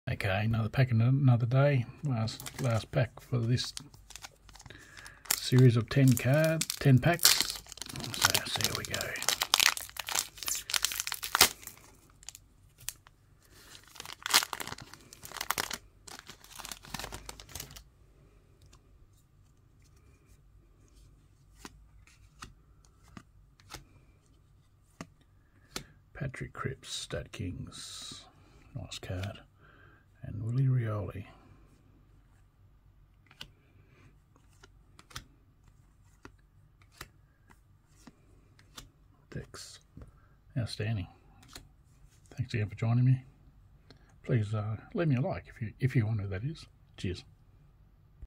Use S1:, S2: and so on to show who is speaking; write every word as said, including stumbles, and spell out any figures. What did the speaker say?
S1: Okay, another pack another day. Last last pack for this series of ten card, ten packs. So there we go. Patrick Cripps, Stat Kings, nice card, and Willie Rioli. Dex, outstanding. Thanks again for joining me. Please uh, leave me a like if you if you want to. That is. Cheers.